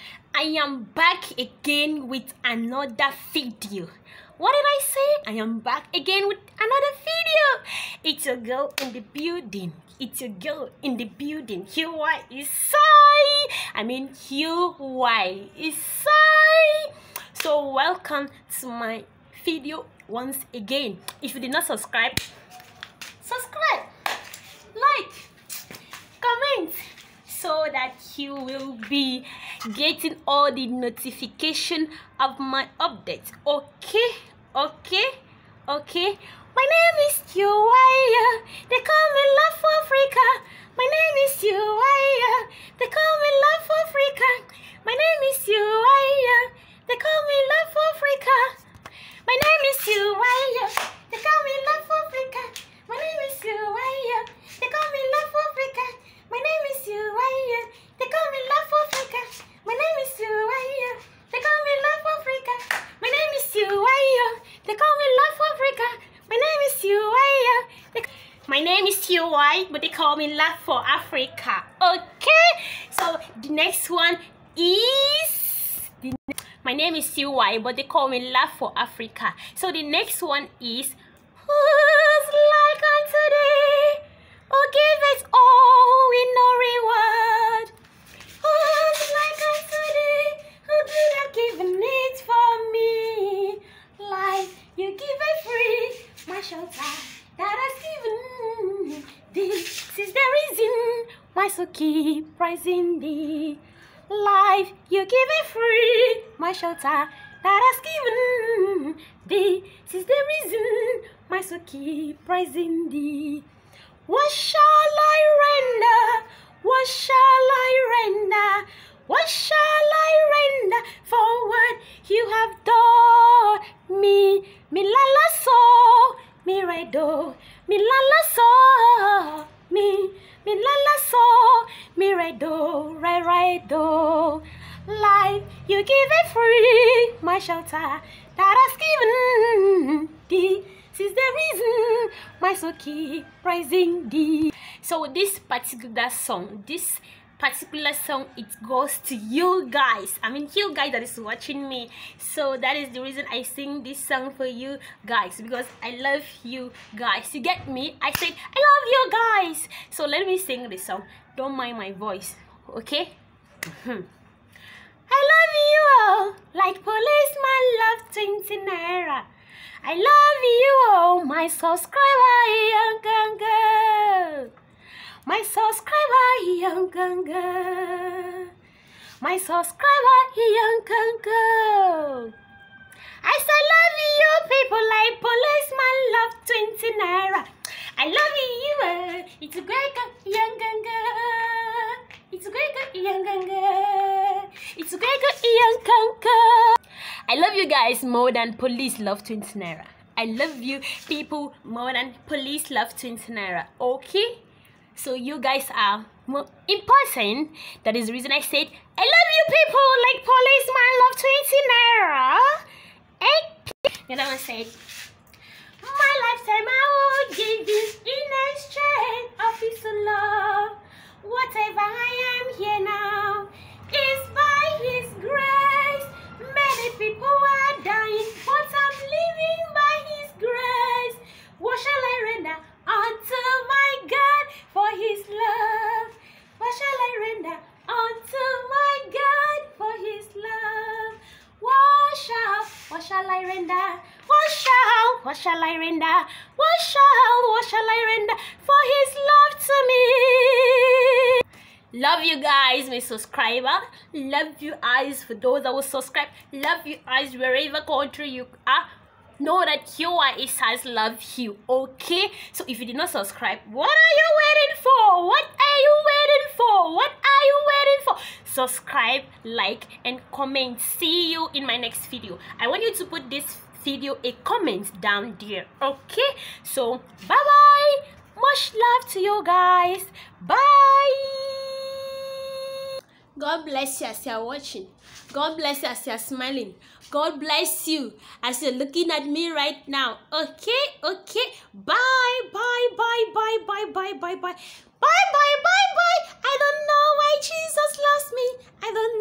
I am back again with another video. What did I say? I am back again with another video. It's your girl in the building. It's your girl in the building. HUY is Sai. HUY is Sai. So welcome to my video once again. If you did not subscribe, like, comment, so that you will be getting all the notification of my updates. Okay. My name is HUY. They call me Love for Africa. My name is HUY. They call me Love for Africa. My name is HUY. They call me Love for Africa. My name is HUY. They call me Love for Africa. My name is HUY. They call me Love for Africa. My name is HUY. They call me Love for Africa. My name is HUY. They call me Love for Africa. My name is HUY. They call me Love for Africa. My name is HUY. My name is HUY, but they call me Love for Africa. Okay, so the next one is my name is HUY, but they call me Love for Africa. So the next one is who's like unto thee, who giveth all with no reward. Who's like unto thee, who did not give it for me? Life you give it free, my shelter that has given. This is the reason why so keep praising thee. Life you give it free, my shelter that has given. This is the reason why so keep praising thee. What shall I render? What shall I render? What shall I render for what you have done me? Mi la la so, mi re do, mi la la so, mi la la so, mi re do, re do. Life you give it free, my shelter that has given thee. This is the reason my soul keep praising thee. So this particular song, it goes to you guys. You guys that is watching me. So that is the reason I sing this song for you guys, because I love you guys. You get me? I said I love you guys. So let me sing this song. Don't mind my voice, okay? I love you all like policeman love 20 naira. I love you all, my subscriber, young girl. My subscriber, young girl. My subscriber, young girl. I say love you people like policeman love 20 naira. I love you, it's a great young girl. It's a great young girl. It's a great young girl. I love you guys more than police love 20 naira. I love you people more than police love 20 naira. Okay? So you guys are more important. That is the reason I said I love you people like policeman love 20 naira. You know what I said? My lifetime I would give you in exchange of his love. Whatever I am here now is by his grace. Many people are dying, but I'm living by his grace. What shall I render unto my God for his love? What shall I render unto my God for his love? What shall I render? What shall I render? What shall I render for his love to me? Love you guys, my subscriber. Love you guys for those that will subscribe. Love you guys wherever country you are. Know that HUY has loved you. Okay, so if you did not subscribe, what are you waiting for? What are you waiting for? What are you waiting for? Subscribe, like, and comment. See you in my next video. I want you to put this video a comment down there. Okay, so bye bye. Much love to you guys. Bye. God bless you as you are watching. God bless you as you are smiling. God bless you as you're looking at me right now. Okay. Bye. Bye. I don't know why Jesus loves me. I don't